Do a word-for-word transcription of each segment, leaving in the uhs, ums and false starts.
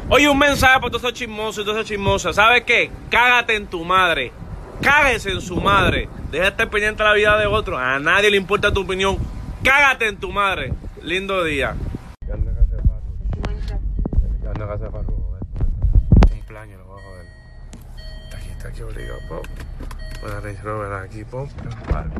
Oye, un mensaje para todos esos chismosos y todas esas chismosas. ¿Sabes qué? Cágate en tu madre. Cáguese en su madre. Deja de estar pendiente de la vida de otro. A nadie le importa tu opinión. Cágate en tu madre. Lindo día. Cumpleaños, lo voy a joder. Está aquí, está aquí obligado, pop. Voy a Range Rover aquí, pop. Vale.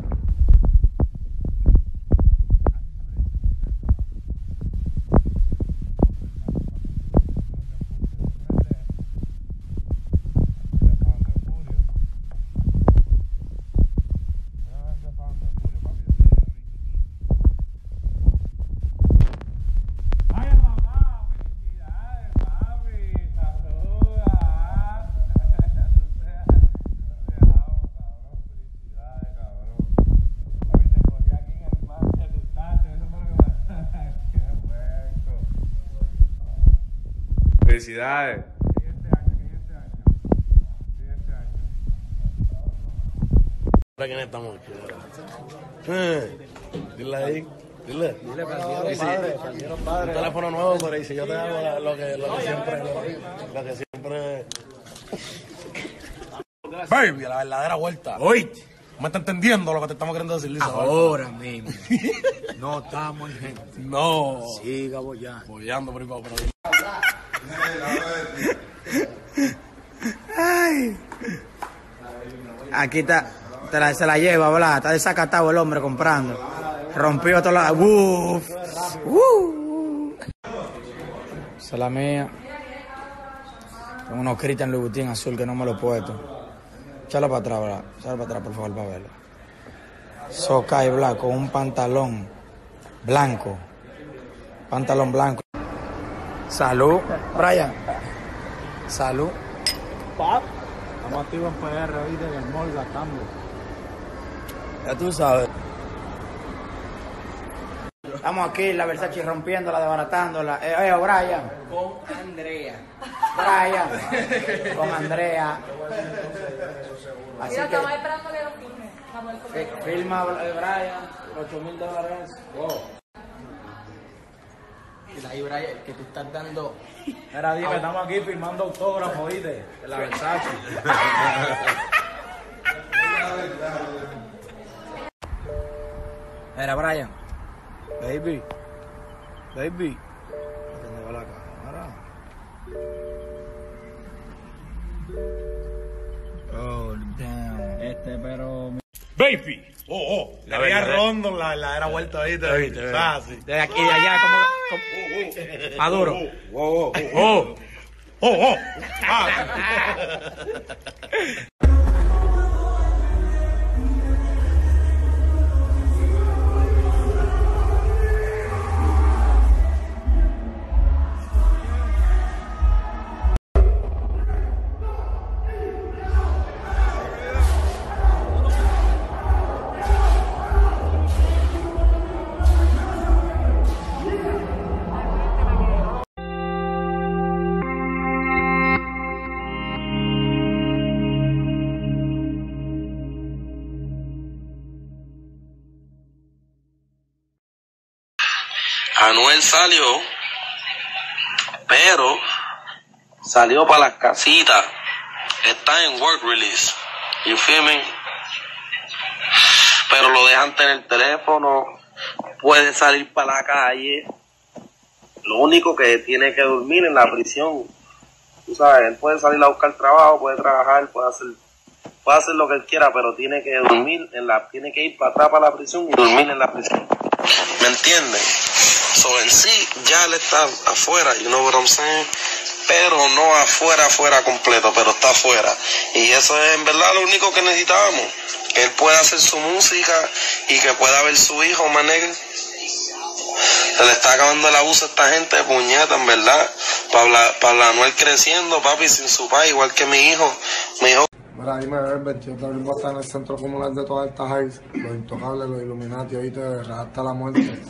Felicidades. ¿Para quién estamos? Eh, dile ahí, dile. Dile para el padre, padre. Un teléfono nuevo, pero dice yo te hago la, lo, que, lo que siempre, lo, lo que siempre. Baby, la verdadera vuelta. Oíste. ¿Me está entendiendo lo que te estamos queriendo decir, Lisa? Ahora mismo. No estamos en gente. No. Siga bollando. Bollando por ahí para otro. Ay. Aquí está, te la, se la lleva, ¿verdad? Está desacatado el hombre comprando. Rompió toda la... ¡Uf! ¡Uh! Esa es la mía. Tengo unos Christian Louboutin azul que no me lo he puesto. Échalo para atrás, ¿verdad? Échalo para atrás, por favor, para verlo. Socay Black con un pantalón blanco. Pantalón blanco. Salud, Brian. Salud. Pap. Estamos activos en P R hoy en el mall gastando. Ya tú sabes. Estamos aquí, la Versace rompiéndola, desbaratándola. Eh, oye, Brian. Con Andrea. Brian. Con Andrea. Así Mira, que, estamos esperando que lo filme. Vamos a comer. fi- filma eh, Brian, ocho mil dólares. Wow. Y ahí, Brian, que tú estás dando. Mira, dime, estamos aquí firmando autógrafos, ¿oíste? De la Versace. Mira, Brian. Baby. Baby. ¿Dónde va la cámara? Oh, damn. Este, pero... Baby. Oh, oh. La veía rondo, la verdadera vuelta ahí. Te viste. De aquí, de allá, como. como Maduro. Oh, oh, oh. Oh, oh. Ah. Anuel salió, pero salió para las casitas. Está en work release. You feel me? Pero lo dejan tener el teléfono. Puede salir para la calle. Lo único que tiene que dormir en la prisión. Tú sabes, él puede salir a buscar trabajo, puede trabajar, puede hacer, puede hacer lo que él quiera, pero tiene que dormir en la, tiene que ir para atrás para la prisión y dormir en la prisión. ¿Me entienden? So en sí, ya él está afuera, you know what I'm saying? Pero no afuera, afuera completo, pero está afuera. Y eso es en verdad lo único que necesitábamos. Que él pueda hacer su música y que pueda ver su hijo, manegue. Se le está acabando el abuso a esta gente de puñeta, en verdad. Pablo, Pablo Anuel creciendo, papi, sin su padre, igual que mi hijo. Mi hijo. Mira, dime, el veintiocho de abril va a estar en el centro comunal de todas estas highs, los intocables, los Illuminati, oíste, hasta la muerte.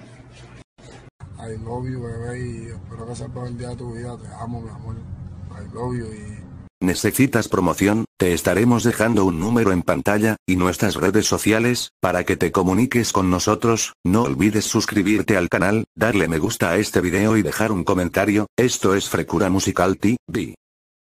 I love you, bebé, y espero que sepas el día de tu vida. Te amo, mi amor. I love you y... ¿Necesitas promoción? Te estaremos dejando un número en pantalla, y nuestras redes sociales, para que te comuniques con nosotros. No olvides suscribirte al canal, darle me gusta a este video y dejar un comentario. Esto es Frecura Musical T V.